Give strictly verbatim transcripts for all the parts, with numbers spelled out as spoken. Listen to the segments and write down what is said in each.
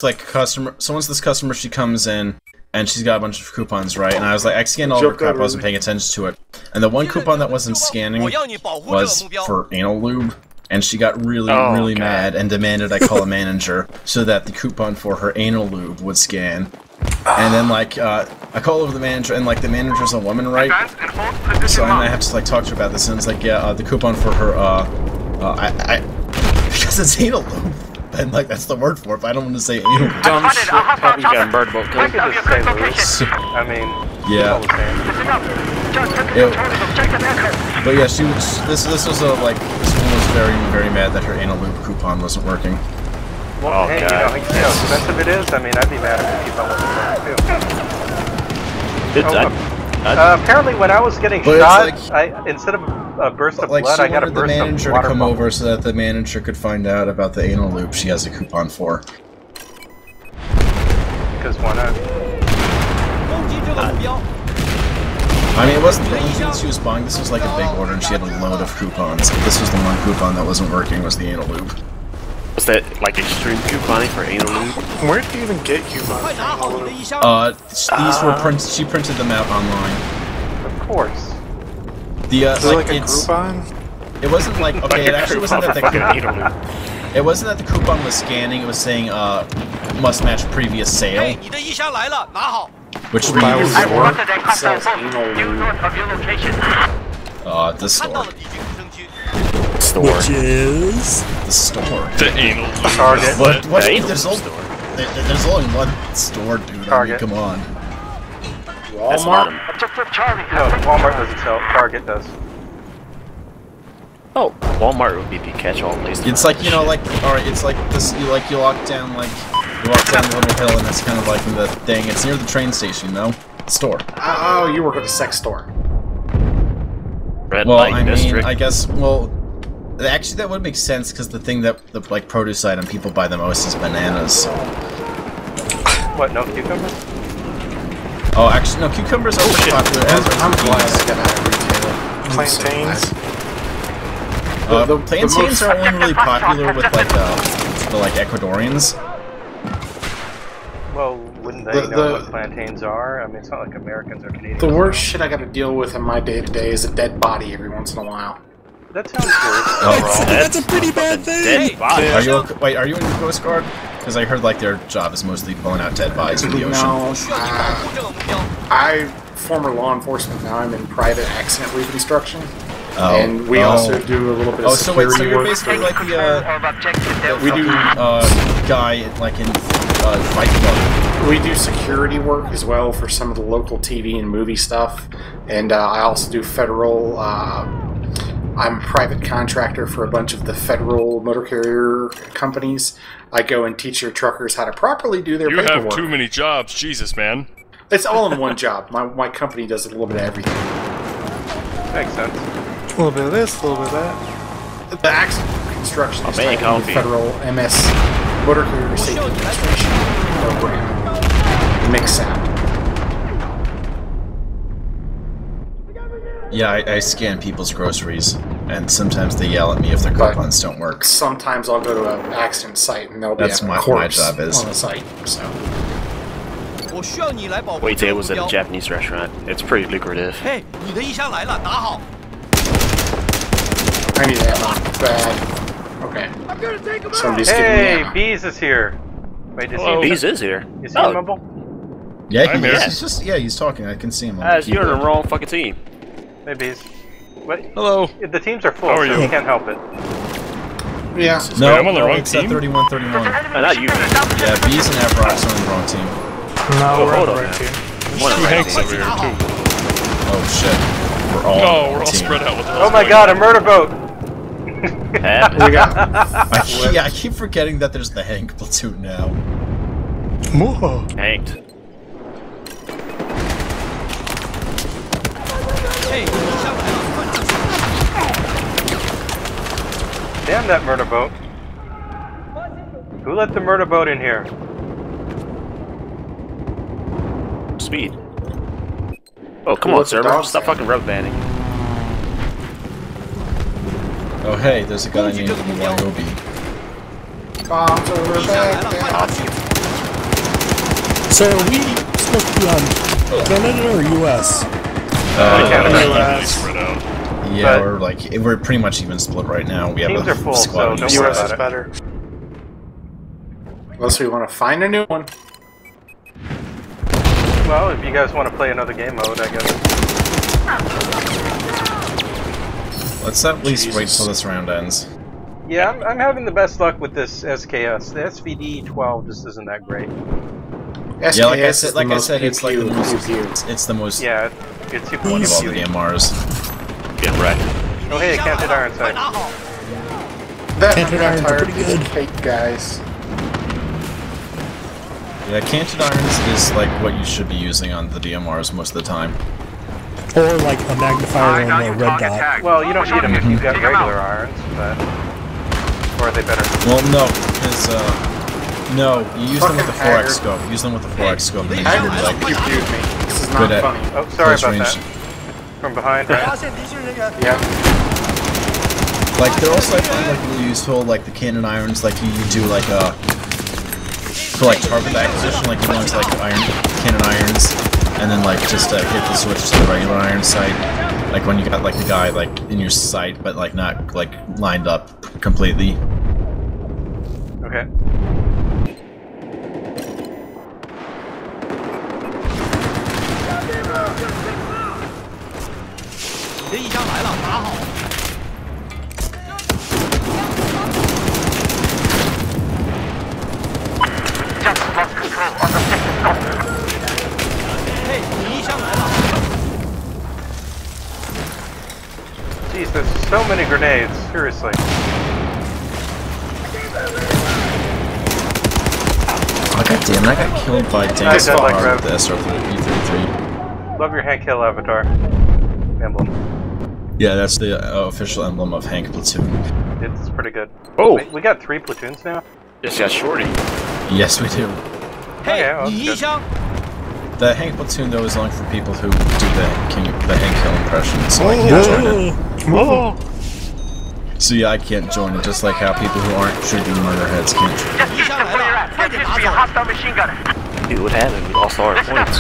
like customer. So once this customer, she comes in and she's got a bunch of coupons, right? And I was like, I scanned all of her crap, I wasn't paying attention to it. And the one coupon that wasn't scanning was for anal lube. And she got really, oh, really God. mad and demanded I call a manager so that the coupon for her anal lube would scan. And then, like, uh, I call over the manager, and, like, the manager's a woman, right? So I have to, like, talk to her about this, and it's like, yeah, uh, the coupon for her, uh, uh, I, I, because it's anal lube. And, like, that's the word for it, but I don't want to say anal lube. Dumb shit, probably got a bird boat. I could just say Louis. I mean, yeah. It, but yeah, she was, this, this was a, like, this woman was very, very mad that her anal lube coupon wasn't working. Well, oh, hey, God. you know, you know how expensive it is? I mean, I'd be mad if the coupon wasn't working, too. Oh, I, I, uh, apparently, when I was getting shot, like, I instead of a burst of like, blood, I got a burst of water. the manager to come over so that the manager could find out about the anal loop she has a coupon for. Because why not? Uh, I mean, it wasn't the only thing she was buying. This was like a big order, and she had a load of coupons. This was the one coupon that wasn't working, was the anal lube. Was that like extreme couponing for anal lube? Where did you even get coupons? Uh, these uh, were print. She printed them out online. Of course. The uh, Is it like, like a it's, Groupon? It wasn't like okay. Like it actually wasn't that the coupon. It wasn't that the coupon was scanning. It was saying uh, must match previous sale. Which we use. Uh, the store. Store. Which is the store. The anal Target. What? What? The Anal there's, only, there's only one store, dude. Target. I mean, come on. Walmart. No, Walmart doesn't sell. Target does. Oh, Walmart would be the catch-all place. It's like you know, like all right. It's like this. You like you walk down like you walk down the little hill, and it's kind of like the thing. It's near the train station, you know. The store. Oh, you work at a sex store. Red well, light I mean, district. I guess. Well, actually, that would make sense because the thing that the like produce item people buy the most is bananas. What? No cucumbers? Oh, actually, no. Cucumbers are pretty popular. As I'm glad I got out of retail. Plantains. Uh, the, the, plantains the are only really popular with like uh, the like Ecuadorians. Well, wouldn't they the, know the, what plantains are? I mean, it's not like Americans or Canadians. The worst shit I got to deal with in my day to day is a dead body every once in a while. That sounds weird. Oh, that's, that's a pretty bad thing. Dead body. Are you okay? Wait? Are you in the Coast Guard? Because I heard like their job is mostly pulling out dead bodies from the ocean. No, uh, I former law enforcement. Now I'm in private accident reconstruction. Oh, and we oh. also do a little bit of oh, so wait, so you're work. basically like the, uh, we do, uh, guy, like in, uh, Fight Club. We do security work as well for some of the local T V and movie stuff, and, uh, I also do federal, uh, I'm a private contractor for a bunch of the federal motor carrier companies. I go and teach your truckers how to properly do their you paperwork. You have too many jobs, Jesus, man. It's all in one job. My, my company does a little bit of everything. Makes sense. A little bit of this, a little bit of that. The accident construction is like the federal M S Motor Carrier Safety Administration program. Mix sound. Yeah, I, I scan people's groceries, and sometimes they yell at me if their coupons don't work. Sometimes I'll go to an accident site and there'll That's be a my, corpse my job is. on the site. So. Wait till it was at a Japanese restaurant. It's pretty lucrative. I need that one. Bad. Okay. Somebody's hey, giving me Bees is here. Wait, is Hello. he? Bees is here. Is he oh. mobile? Yeah, he is. He's just yeah, he's talking. I can see him. On uh, the you're in the wrong fucking team. Hey, Bees. What? Hello. The teams are full, How are so you? you can't help it. Yeah. No, Wait, I'm on the no, wrong it's team. thirty-one thirty-one. Uh, not you. Yeah, Bees and Avrox are on the wrong team. No, oh, we're on hold the on, right team. One Two Hanks over here, too. Oh shit. We're all. No, we're all team. spread out with the Oh my god, a murder boat! We got. I, yeah, I keep forgetting that there's the Hank platoon now. Hanked. Damn that murder boat. Who let the murder boat in here? Speed. Oh, come on, server. Stop fucking rubber banding. Oh hey, there's a guy named Yobi. Bombs over back. So are we supposed to be on Canada or U S? Uh, Canada, U really S. spread out. Yeah, But we're like we're pretty much even split right now. We have teams a are full, squad so on don't each worry side. about it. better. Unless we want to find a new one. Well, if you guys want to play another game mode, I guess. Let's at least Jesus. wait till this round ends. Yeah, I'm, I'm having the best luck with this S K S. The S V D twelve just isn't that great. S K S Yeah, like I is said, the like I most said, it's like the pew, most, pew, pew. it's, it's the most Yeah, it's super one of all the pew. D M Rs. Get right. Oh hey, Canted Iron Sight. That Canted I'm irons are tired pretty of these good. cake guys. Yeah, canted irons is like what you should be using on the D M Rs most of the time. Or like a magnifier and a red dot. Well, you don't need them if you've got regular irons, but... Or are they better? Well, no, because uh, no, you use them with the Fucking four X haggard. scope. Use them with the four X scope, and Haggard then you just like pew pewed me. This is Good not at- funny. Oh, sorry close about range. that. From behind, right? Yeah. Like they're also I find like really useful. Like the cannon irons, like you, you do like a for like target acquisition, like you want to like iron cannon irons, and then like just uh, hit the switch to the regular iron sight. Like when you got like the guy like in your sight, but like not like lined up completely. Okay. Jeez, there's so many grenades, seriously. Oh god damn! I got killed by Nice, Davis I like Bar Rev. with the S R thirty-three. Love your hand kill avatar. Emblem. Yeah, that's the uh, official emblem of Hank Platoon. It's pretty good. Oh! Wait, we got three platoons now? Just got shorty. Yes, we do. Okay, well, that's good. The Hank Platoon though is only for people who do the King, the Hank Kill impression, so I can't join it. Oh. So yeah, I can't join it, just like how people who aren't shooting murderheads can't join it. Dude, what happened? We lost all our points.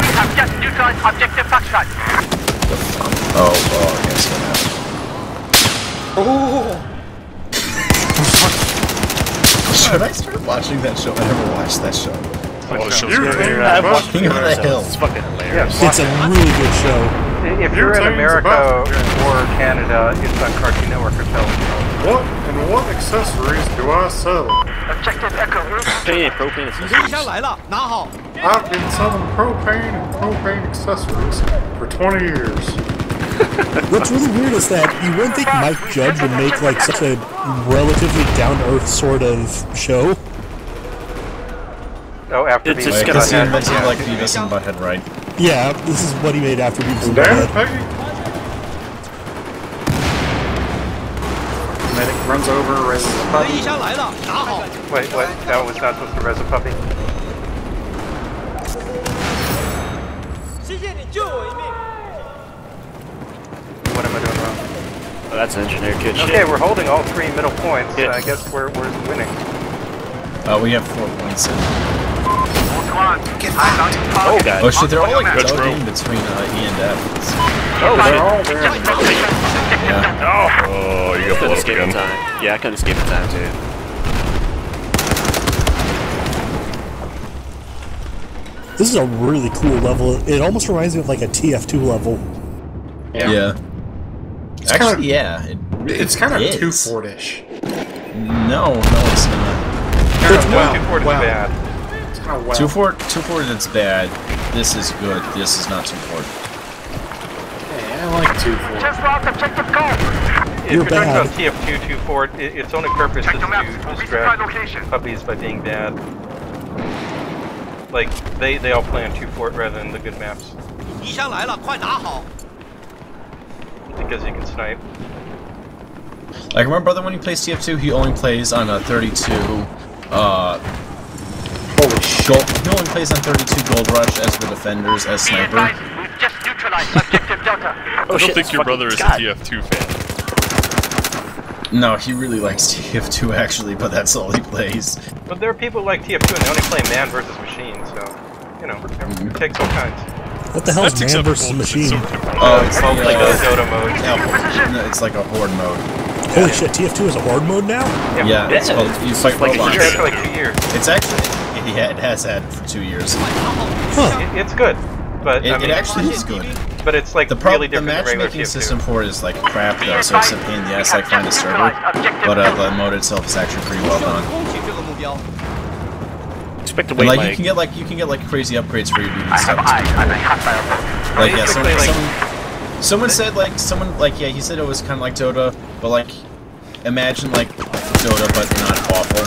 Oh, oh, I guess that happened. Should I start watching that show? I never watched that show. Oh, the show's You're great. thinking I've about watched King of the Hill. It's fucking hilarious. Yeah, It's a really good show. if You're you're in telling us America about- or Canada, it's on Cartoon Network or television. What and what accessories do I sell? Propane and propane accessories. I've been selling propane and propane accessories for twenty years. What's really weird is that you wouldn't think Mike Judge would make like such a relatively down-to-earth sort of show. Oh, after It's being just Like, gonna because he happen. invented like Beavis and Butthead, right? Yeah, this is what he made after Beavis and Damn it, Butthead. Peggy! Medic runs over, raises a puppy. Wait, what? That was not supposed to res a puppy? What am I doing wrong? Oh, that's engineer kid shit. Okay, we're holding all three middle points. Yeah. I guess we're, we're winning. Uh, we have four points in. Oh, God. Oh shit, they're all like Let's dug roll. in between uh, E and F. Oh, They're shit. all there. Yeah. Oh, you got Couldn't blown up escape in again. time. Yeah, I couldn't escape in time, too. This is a really cool level. It almost reminds me of like a T F two level. Yeah. Yeah. It's Actually, kinda- yeah. It really It's kind of is. two Fordish. No, no, it's not. Kind of No, well, two Ford is well. bad. It's kind of well. Two Fort, two Fort, it's bad. This is good. This is not Two Fort. Hey, I like two Ford. If You're you're talking bad. about T F two, two Ford, it, its only purpose is to distract puppies by being bad. Like, they, they all play on two Fort rather than the good maps. Because you can snipe. Like my brother, when he plays T F two, he only plays on a thirty-two. Uh, Holy shit. gold. He only plays on thirty-two Gold Rush as the defenders as sniper. I don't shit, think it's your fucking brother is Scott. a T F two fan. No, he really likes T F two actually, but that's all he plays. But there are people like T F two and they only play man versus machine, so... you know, it takes all kinds. What the hell is man versus machine? Oh, it's oh, the, like uh, a Dota mode. Yeah, it's like a horde mode. Holy shit, T F two is a horde mode now? Yeah, yeah it's called, you fight like robots. It's for like two years. It's actually, yeah, it has had for two years. Huh. It, it's good, but It, I mean, it actually is good. But it's like The, prob really the different than regular matchmaking T F two. system for it is like crap though, so it's a pain in the ass like find a server. But uh, the mode itself is actually pretty well done. Expect to And, wait like, like you can get like you can get like crazy upgrades for your B B stuff. Like yeah, someone, like, someone, someone said like someone like yeah he said it was kind of like Dota, but like imagine like Dota but not awful.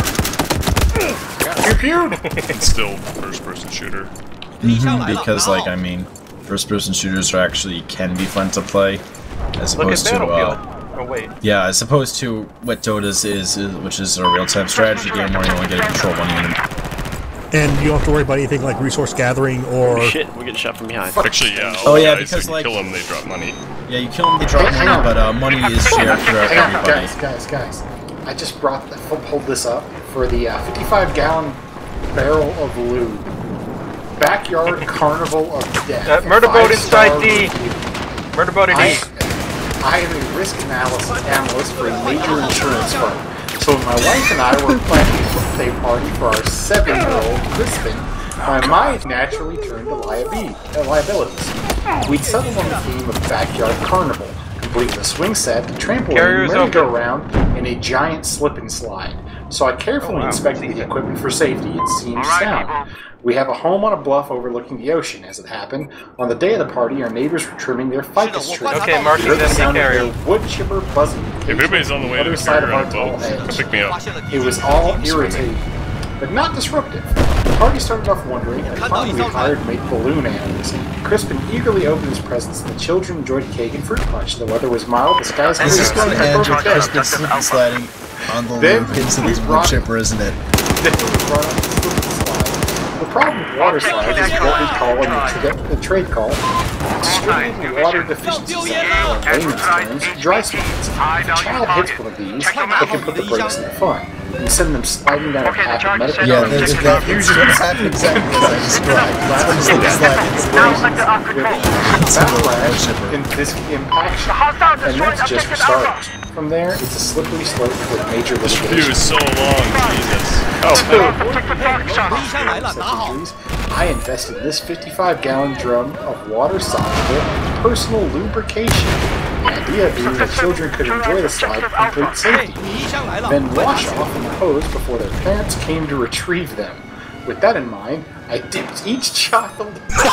It's still first-person shooter. Mm-hmm, because like I mean, first-person shooters are actually can be fun to play, as Look at opposed to Battlefield. uh, Oh wait. yeah, as opposed to what Dota's is, is which is a real-time strategy game where you only get to control one unit. And you don't have to worry about anything like resource gathering or... shit, we're getting shot from behind. Actually, yeah. Oh yeah, guys, because if you like kill them, they drop money. yeah, you kill them, they drop money, but uh, money is shared throughout Hang on, everybody. guys, guys, guys. I just brought the, pulled this up for the uh, fifty-five gallon barrel of lube. Backyard Carnival of Death. Uh, murder boat inside Five-star D. review. Murder boat in I, E. I am a risk analysis analyst for a major insurance firm. So when my wife and I were planning a birthday party for our seven-year-old Crispin, my mind naturally turned to liabi uh, liabilities. We'd settled on the theme of Backyard Carnival, complete with a swing set, a trampoline, Carrier's merry-go-round, and a giant slip and slide. So I carefully Oh, wow. inspected the equipment for safety. It seemed sound. We have a home on a bluff overlooking the ocean. As it happened, on the day of the party, our neighbors were trimming their ficus trees. Okay, marking We heard the them the sound of carrier. their wood chipper buzzing. If anybody's on the way to other the side of carrier our on a tall boat, hedge. pick me up. It was all irritating, but not disruptive. The party started off wondering, and finally we hired to make balloon animals. Crispin eagerly opened his presents, and the children enjoyed cake and fruit punch. The weather was mild, the skies were This is going to end with perfect. Crispin slip and sliding on the Then loop into we the wood brought- chipper, isn't it? Then we brought up the slip and slide. The problem with water slides is what we call in the, tra the trade call extreme water deficiency zone, or in layman's terms, dry spots. If a child hits one of these, it can put the brakes in the fun and send them sliding down a path of medical Yeah, emergency. that, that, that's what's happening exactly as I described. That's what slip and slide is. Backlash in this impaction, and that's just for starters. From there, it's a slippery slope toward major This view litigation. is so long, Jesus. I invested in this fifty-five gallon drum of water-soluble personal lubrication. The idea being that children could enjoy the slide with complete safety, then wash off in the hose before their parents came to retrieve them. With that in mind, I dipped each child for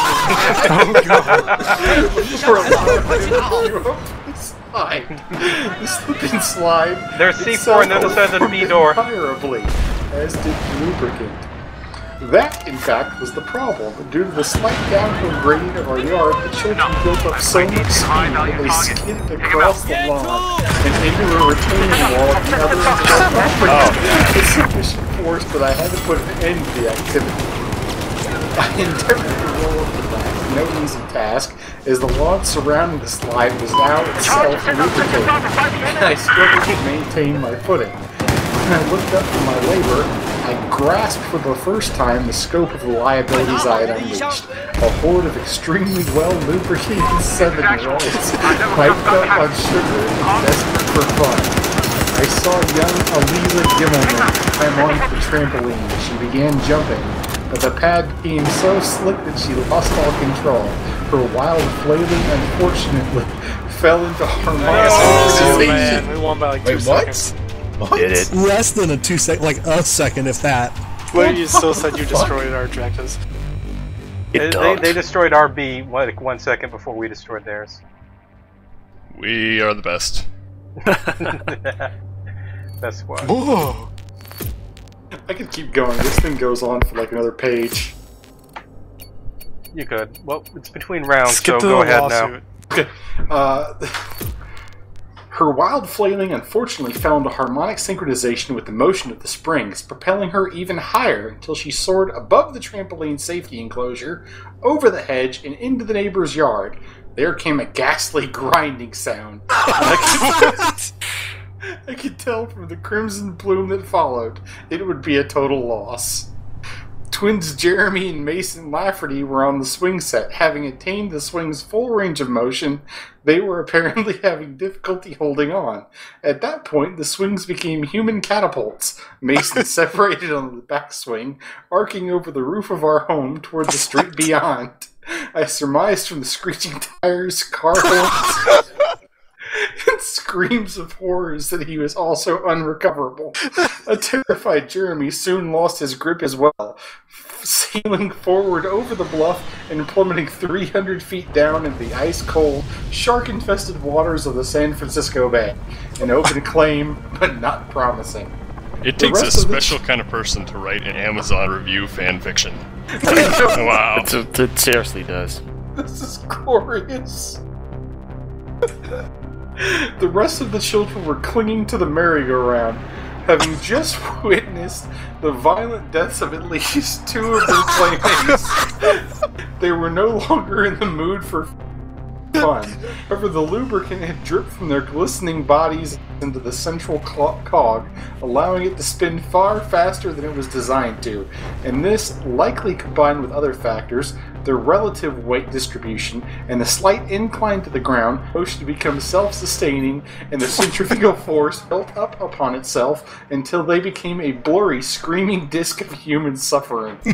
a lot of slide. The slip and slide. There's C four on the other side of the B door. Admirably, as did the lubricant. That, in fact, was the problem. Due to the slight downhill gradient of our yard, the children built up so much speed that they skidded across the lawn and into a retaining wall at the other end of the property. With sufficient force that I had to put an end to the activity. I endeavored to roll up the back, no easy task, as the lawn surrounding the slide was now itself lubricated, and I struggled to maintain my footing. When I looked up from my labor, I grasped for the first time the scope of the liabilities I had unleashed. A horde of extremely well-lubricated seven-year-olds piped up on sugar and desperate for fun. I saw young Alila Gimmelman climb onto the trampoline as she began jumping, but the pad became so slick that she lost all control. Her wild flailing, unfortunately, fell into harmonic synchronization. We won by like Wait, two what? seconds. What? Did it? Less than a two sec, like a second, if that. Well, you still said you destroyed our objectives. It They, they, dunked. they destroyed our B like one second before we destroyed theirs. We are the best. That's why. Whoa! I could keep going. This thing goes on for like another page. You could. Well, it's between rounds, Skip so to go the ahead lawsuit. Okay. Uh, her wild flailing unfortunately fell into harmonic synchronization with the motion of the springs, propelling her even higher until she soared above the trampoline safety enclosure, over the hedge, and into the neighbor's yard. There came a ghastly grinding sound. I could, I could tell from the crimson plume that followed it would be a total loss. twins Jeremy and Mason Lafferty were on the swing set. Having attained the swing's full range of motion, they were apparently having difficulty holding on. At that point, the swings became human catapults. Mason separated on the backswing, arcing over the roof of our home toward the street beyond. I surmised from the screeching tires, car horns, and screams of horrors that he was also unrecoverable. A terrified Jeremy soon lost his grip as well, sailing forward over the bluff and plummeting three hundred feet down into the ice-cold, shark-infested waters of the San Francisco Bay. An open claim, but not promising. It takes a special kind of person to write an Amazon review fan fiction. Wow. It, it seriously does. This is glorious. The rest of the children were clinging to the merry-go-round, having just witnessed the violent deaths of at least two of their playmates. They were no longer in the mood for fun. However, the lubricant had dripped from their glistening bodies into the central cog, allowing it to spin far faster than it was designed to. And this, likely combined with other factors, the relative weight distribution, and the slight incline to the ground, motion to become self-sustaining, and the centrifugal force built up upon itself until they became a blurry, screaming disk of human suffering.